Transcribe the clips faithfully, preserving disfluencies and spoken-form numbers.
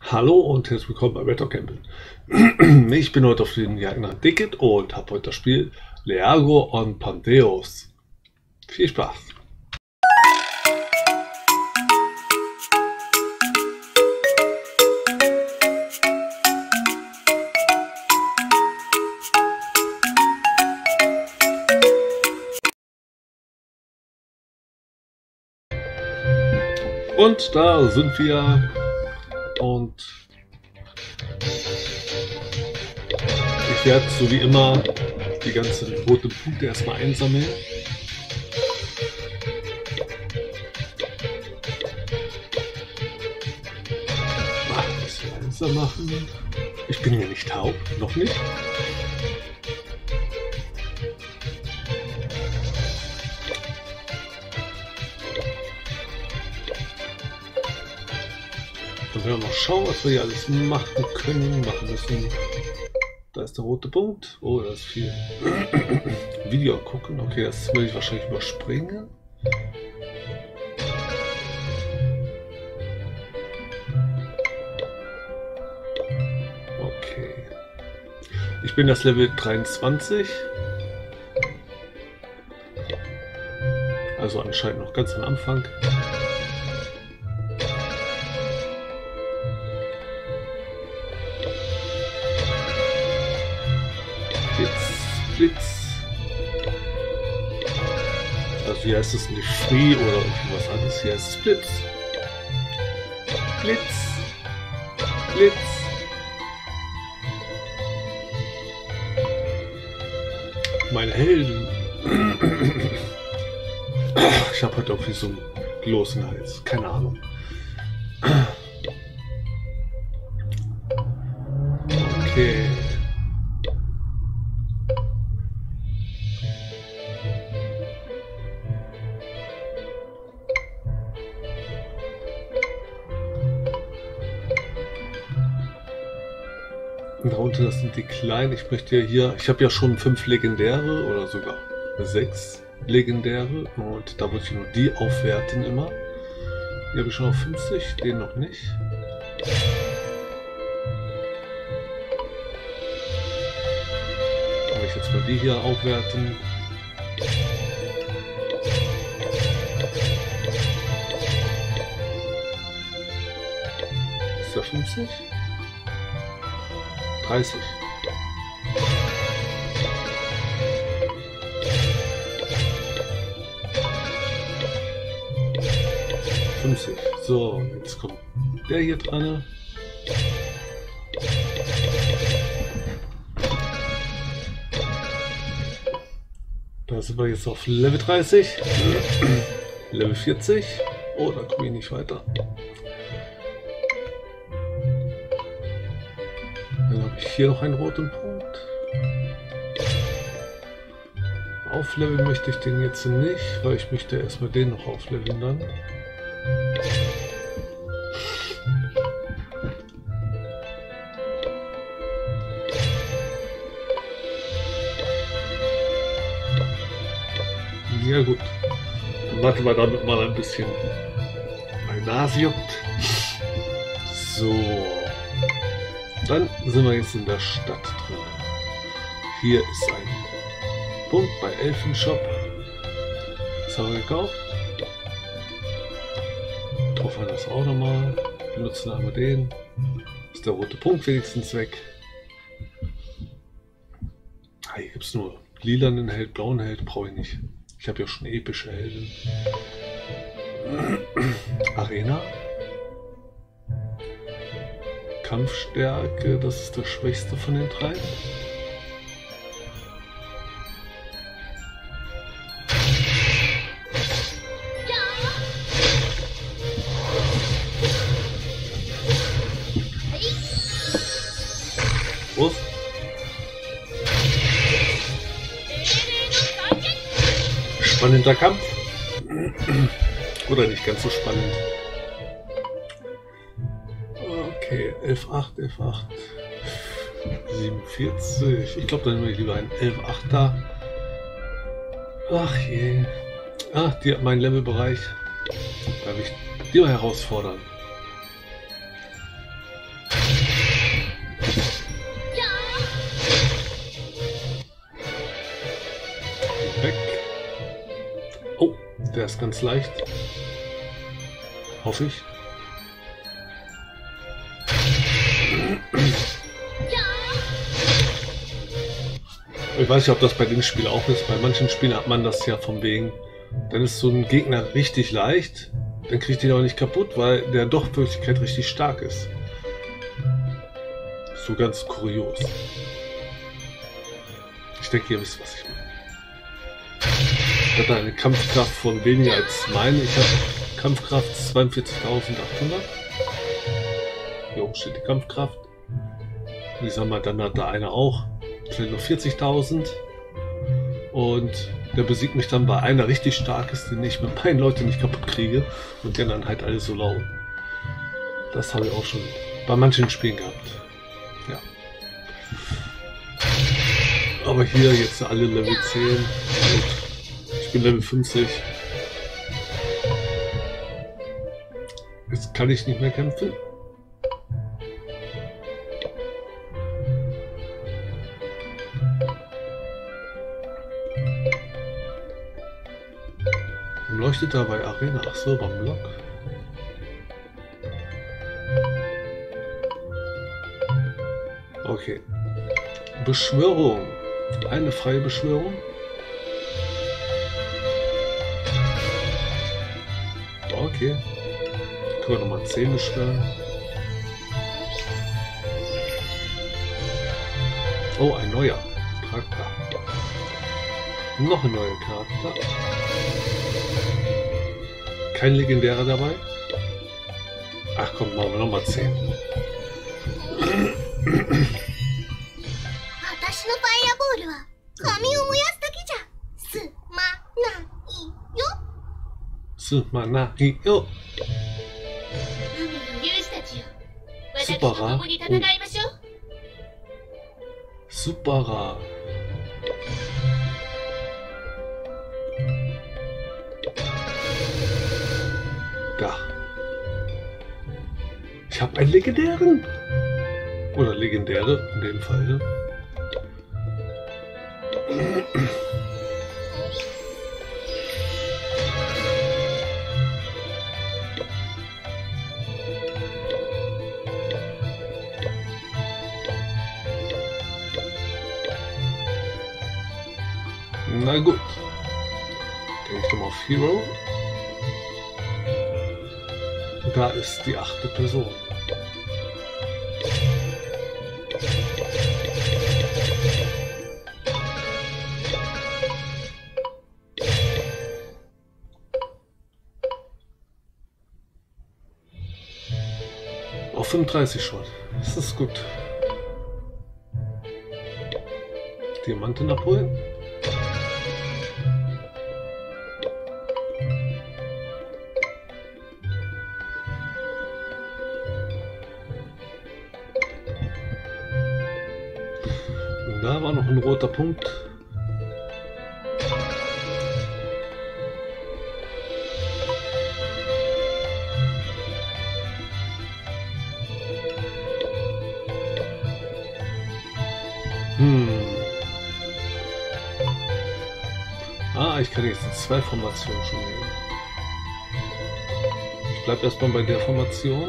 Hallo und herzlich willkommen bei Retro Campbell. Ich bin heute auf dem Jagd nach Dicket und habe heute das Spiel Leago on Pantheos. Viel Spaß! Und da sind wir. Und ich werde so wie immer die ganzen roten Punkte erstmal einsammeln. Ah, ein bisschen leiser machen. Ich bin ja nicht taub, noch nicht. Dann werden wir mal schauen, was wir hier alles machen können, machen müssen. Da ist der rote Punkt. Oh, da ist viel. Video gucken. Okay, das will ich wahrscheinlich überspringen. Okay. Ich bin das Level dreiundzwanzig. Also anscheinend noch ganz am Anfang. Blitz. Also hier heißt es nicht Free oder irgendwas anderes. Hier heißt es Blitz. Blitz. Blitz. Meine Helden. Ich habe heute irgendwie so einen bloßen Hals. Keine Ahnung. Okay. Darunter, das sind die kleinen. Ich möchte ja hier, ich habe ja schon fünf legendäre oder sogar sechs legendäre und da wollte ich nur die aufwerten immer. Hier habe ich schon auf fünfzig, den noch nicht. Kann ich jetzt mal die hier aufwerten. Ist der fünfzig? dreißig. fünfzig. So, jetzt kommt der hier dran. Da sind wir jetzt auf Level dreißig. Level vierzig. Oh, da komme ich nicht weiter. Dann habe ich hier noch einen roten Punkt. Aufleveln möchte ich den jetzt nicht, weil ich möchte erstmal den noch aufleveln dann. Ja gut, dann warten wir damit mal ein bisschen. Meine Nase juckt. So. Dann sind wir jetzt in der Stadt drin. Hier ist ein Punkt bei Elfenshop. Das haben wir gekauft. Drauf wir das auch nochmal. Benutzen einmal den. Ist der rote Punkt wenigstens weg. Ah, hier gibt es nur lilanen Held, blauen Held, brauche ich nicht. Ich habe ja schon epische Helden. Arena. Kampfstärke, das ist der schwächste von den drei. Prost. Spannender Kampf. Oder nicht ganz so spannend. Okay, elf acht, elf acht, siebenundvierzig. Ich glaube, dann nehme ich lieber einen elf achter. Ach je. Ach, die, mein Levelbereich. Darf ich die mal herausfordern? Der ist ganz leicht. Hoffe ich. Ich weiß nicht, ob das bei dem Spiel auch ist. Bei manchen Spielen hat man das ja von wegen. Dann ist so ein Gegner richtig leicht. Dann kriegt ihn auch nicht kaputt, weil der doch in Wirklichkeit richtig stark ist. So ganz kurios. Ich denke, ihr wisst, was ich meine. Ich hatte eine Kampfkraft von weniger als meine. Ich habe Kampfkraft zweiundvierzigtausendachthundert. Hier oben steht die Kampfkraft. Ich sag mal, dann hat da einer auch. Vielleicht nur vierzigtausend. Und der besiegt mich dann bei einer richtig stark ist, den ich mit meinen Leuten nicht kaputt kriege. Und die anderen halt alle so laut. Das habe ich auch schon bei manchen Spielen gehabt. Ja. Aber hier jetzt alle Level zehn. Und ich bin Level fünfzig. Jetzt kann ich nicht mehr kämpfen. Leuchtet da bei Arena? Ach so, beim Block. Okay. Beschwörung. Eine freie Beschwörung. Okay. Können wir nochmal zehn beschwören. Oh, ein neuer Charakter. Noch ein neuer Charakter. Kein legendärer dabei. Ach komm, machen wir nochmal zehn. Sumanai yo. Supera. Oh. Supera. Da. Ich habe einen legendären. Oder legendäre in dem Fall. Na gut. Gehe ich nochmal auf Hero. Da ist die achte Person. Auf fünfunddreißig schon. Das ist gut. Diamanten abholen. Da war noch ein roter Punkt. Hm. Ah, ich kann jetzt in zwei Formationen schon nehmen. Ich bleibe erstmal bei der Formation.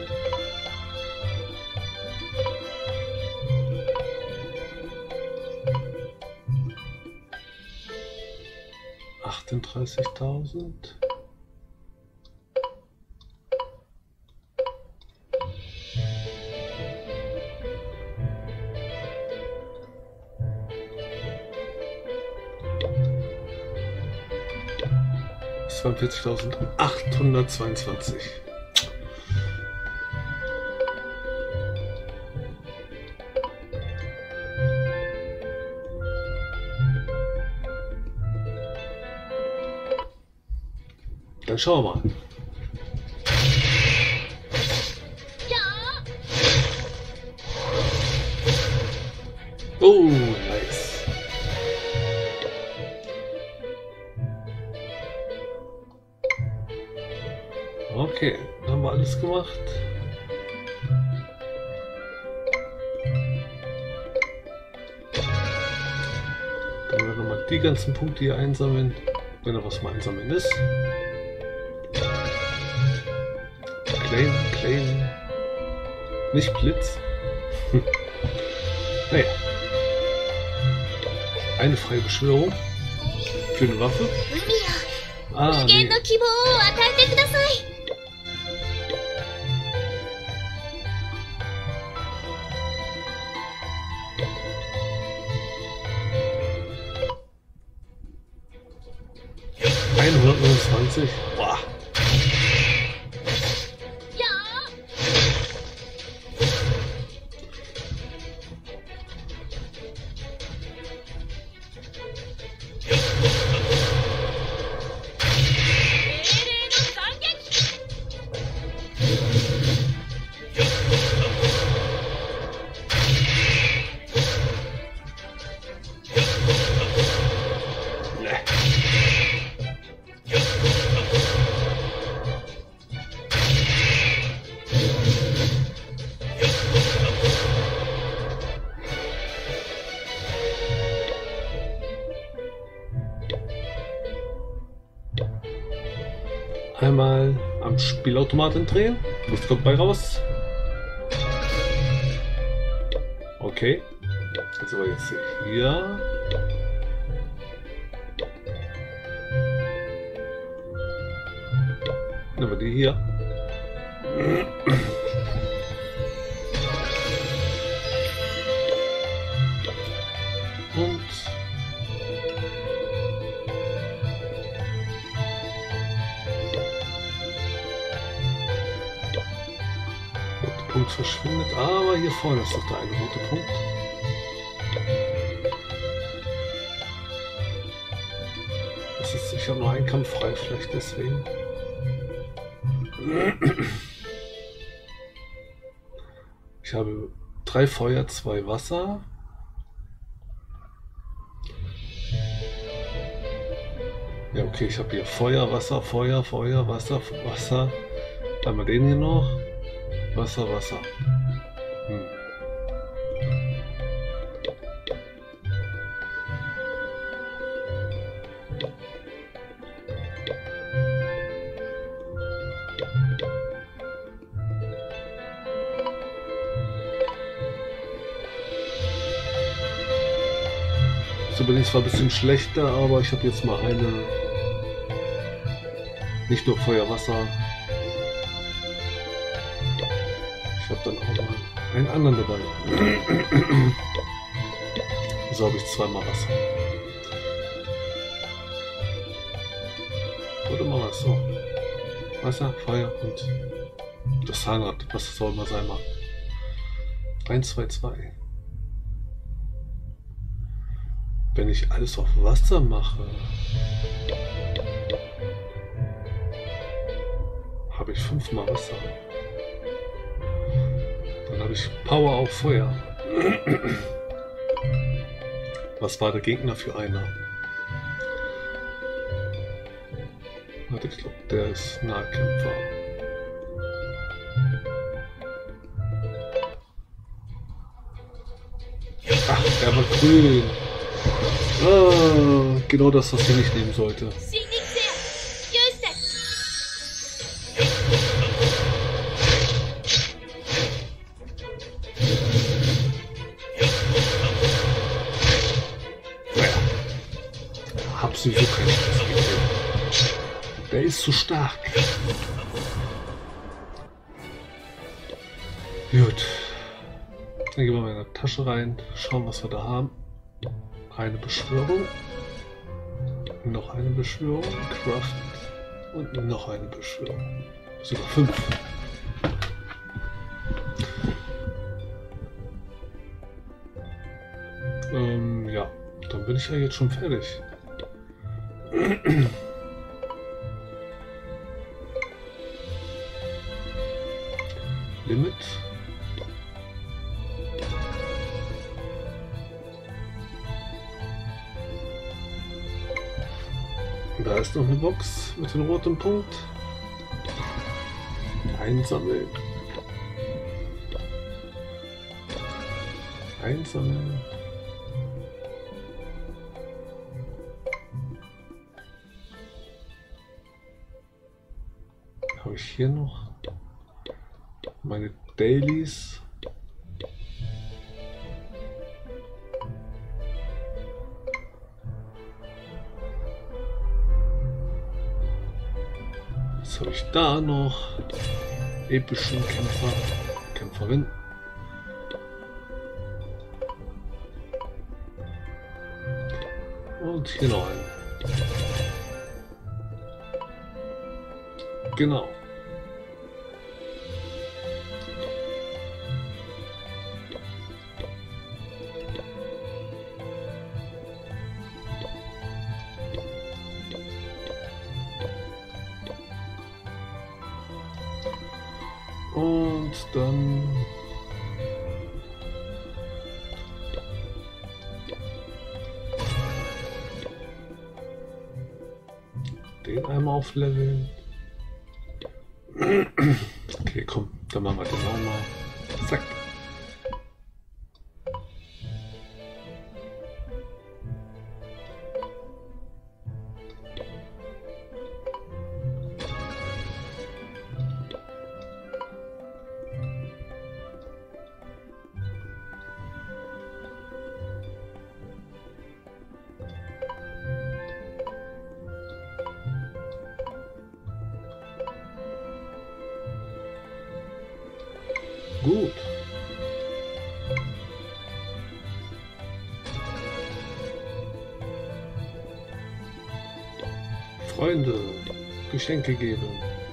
achtunddreißigtausend. zweiundvierzigtausendachthundertzweiundzwanzig. Dann schauen wir mal. Oh, nice. Okay, dann haben wir alles gemacht. Dann werden wir nochmal die ganzen Punkte hier einsammeln. Wenn da was mal einsammeln ist. Claim, claim. Nicht Blitz. Naja. Eine freie Beschwörung. Für eine Waffe. Ah, nee. hundertneunundzwanzig. Boah. Einmal am Spielautomaten drehen. Was kommt bei raus? Okay. Also jetzt hier. Nehmen wir die hier. Und Punkt verschwindet, aber hier vorne ist doch der eine rote Punkt. Das ist, ich habe nur einen Kampf frei, vielleicht deswegen. Ich habe drei Feuer, zwei Wasser. Ja, okay, ich habe hier Feuer, Wasser, Feuer, Feuer, Wasser, Wasser. Einmal den hier noch. Wasser, Wasser. Hm. Das übrigens war ein bisschen schlechter, aber ich habe jetzt mal eine, nicht nur Feuer, Wasser. Ich habe dann auch mal einen anderen dabei. So habe ich zweimal Wasser. Oder mal was so. Wasser, Feuer und das Zahnrad, was es soll mal sein mag. eins, zwei, zwei. Wenn ich alles auf Wasser mache, habe ich fünfmal Wasser. Dann habe ich Power auf Feuer. Was war der Gegner für einer? Warte, ich glaube, der ist Nahkämpfer. Ach, er war grün. Ah, genau das, was ich nicht nehmen sollte. Hab sowieso keine Chance. Der ist zu stark. Gut. Dann gehen wir mal in die Tasche rein, schauen, was wir da haben. Eine Beschwörung, noch eine Beschwörung, Craft und noch eine Beschwörung. Sogar fünf. Ähm, ja, dann bin ich ja jetzt schon fertig. Limit. Da ist noch eine Box mit dem roten Punkt. Einsammeln. Einsammeln. hier noch meine Dailies. Was habe ich da noch? Epischen Kämpfer, Kämpferin. Und hier noch einen. Genau. Und dann den einmal aufleveln. Okay, komm, dann machen wir den auch mal. Zack. Gut. Freunde, Geschenke geben.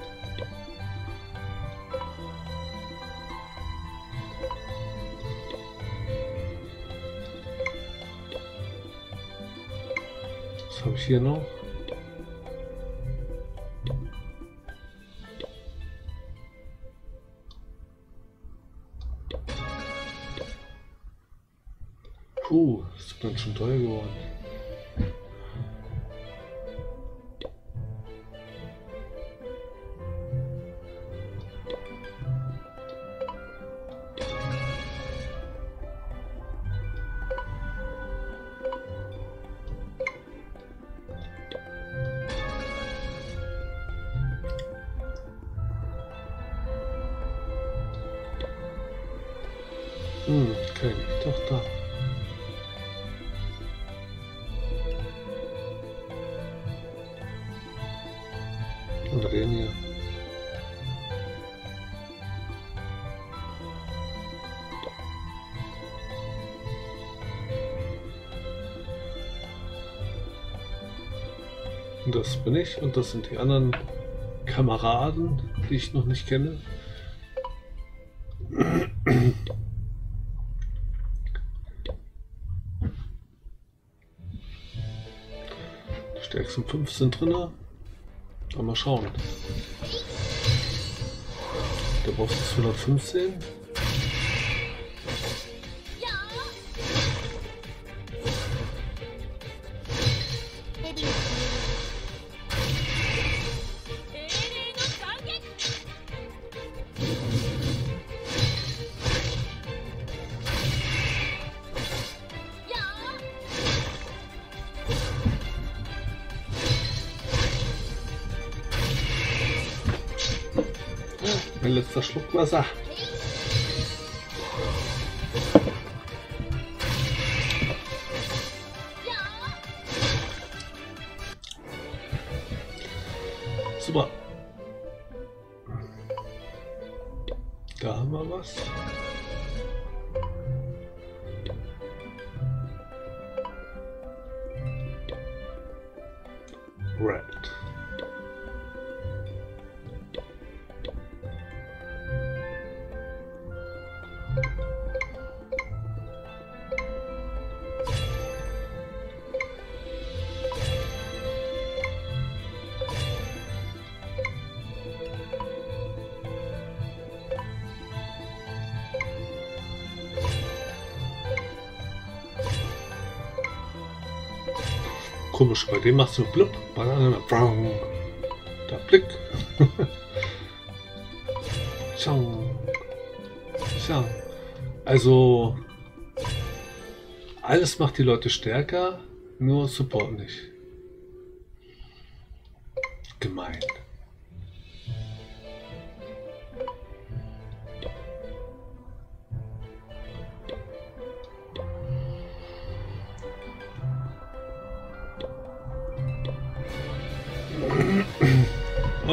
Was habe ich hier noch? Puh, das ist ganz schön teuer geworden. Hm, okay, doch da. Oder den hier. Und das bin ich und das sind die anderen Kameraden, die ich noch nicht kenne. Die stärksten fünf sind drin. Mal schauen. Der Boss ist hundertfünfzehn. Mein letzter Schluck Wasser. Super. Da haben wir was. Red. Komisch, bei dem machst du blub, bei der anderen brown. Der Blick. Schau. Schau. Also alles macht die Leute stärker, nur Support nicht.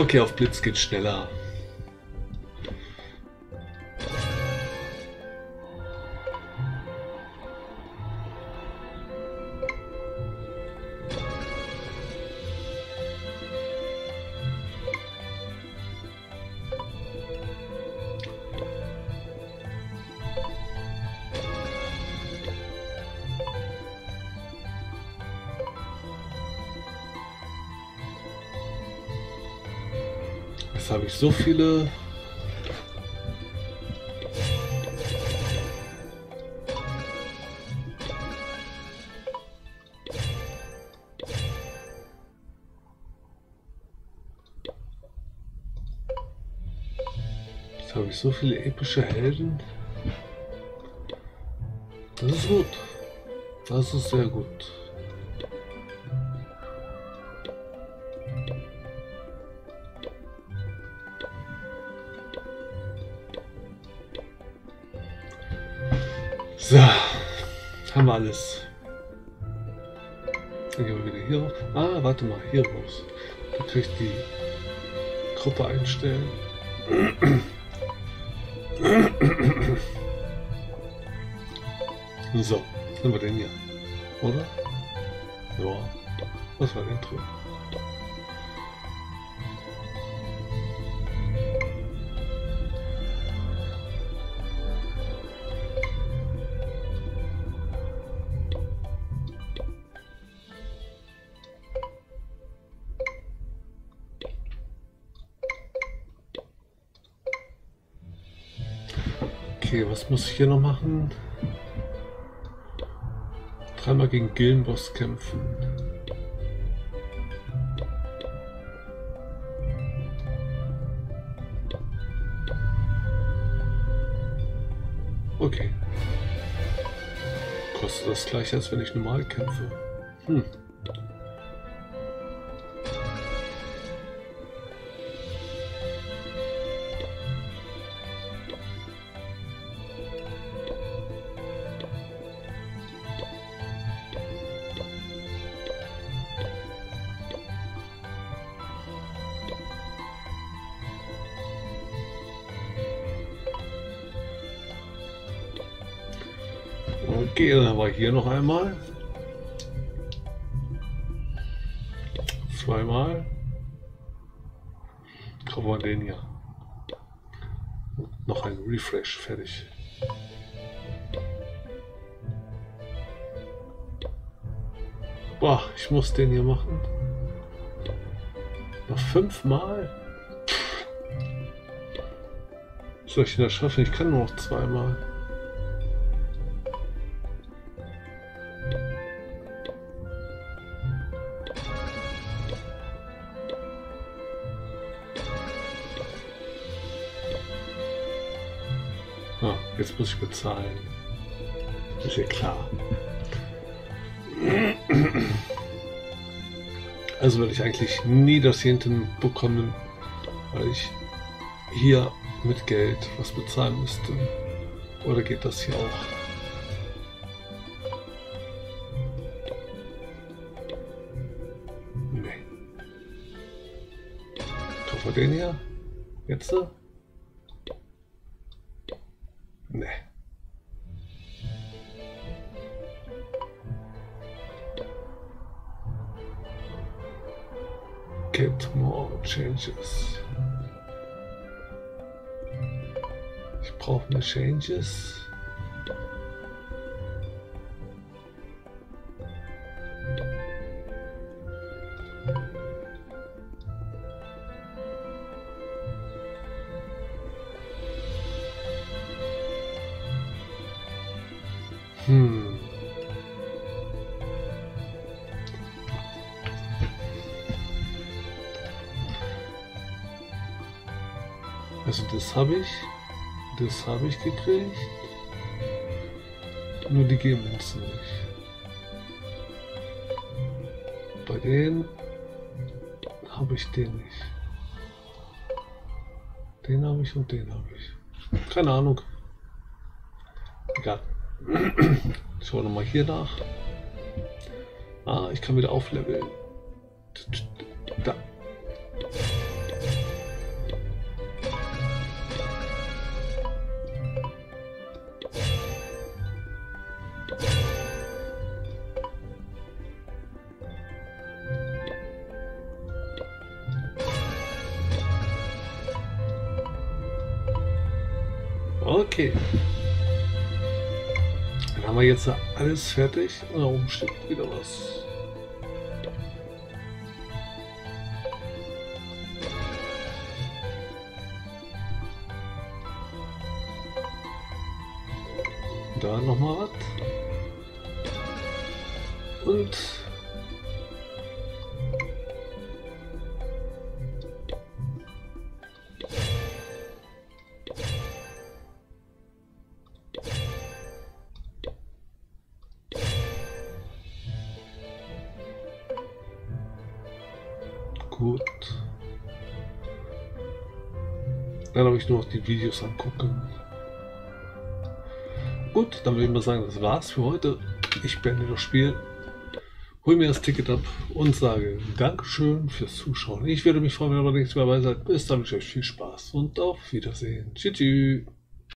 Okay, auf Blitz geht schneller. Jetzt habe ich so viele. Jetzt habe ich so viele epische Helden. Das ist gut. Das ist sehr gut. So, haben wir alles. Dann gehen wir wieder hier raus. Ah, warte mal, hier raus. Da kann ich die Gruppe einstellen. So, was haben wir denn hier? Oder? Ja, was war denn drin? Okay, was muss ich hier noch machen? Dreimal gegen Gildenboss kämpfen. Okay. Kostet das gleiche, als wenn ich normal kämpfe. Hm. Okay, dann haben wir hier noch einmal. Zweimal. Kaufen wir den hier. Und noch ein Refresh, fertig. Boah, ich muss den hier machen. Noch fünfmal? Soll ich das schaffen? Ich kann nur noch zweimal. Ah, jetzt muss ich bezahlen. Ist ja klar. Also werde ich eigentlich nie das hier hinten bekommen, weil ich hier mit Geld was bezahlen müsste. Oder geht das hier auch? Nee. Kaufen wir den hier? Jetzt? Nee. Get more changes. Ich brauche mehr Changes. Hm. Also das habe ich, das habe ich gekriegt, nur die geben uns nicht. Bei denen habe ich den nicht. Den habe ich und den habe ich. Keine Ahnung. Egal. Ich schaue nochmal hier nach. Ah, ich kann wieder aufleveln. Da. Okay. Dann haben wir jetzt alles fertig. Und da oben steht wieder was. Da nochmal was. Und gut. Dann habe ich nur noch die Videos angucken. Gut, dann würde ich mal sagen, das war's für heute. Ich beende das Spiel, hol mir das Ticket ab und sage Dankeschön fürs Zuschauen. Ich würde mich freuen, wenn ihr beim nächsten Mal dabei seid. Bis dann, wünsche ich euch viel Spaß und auf Wiedersehen. Tschüss.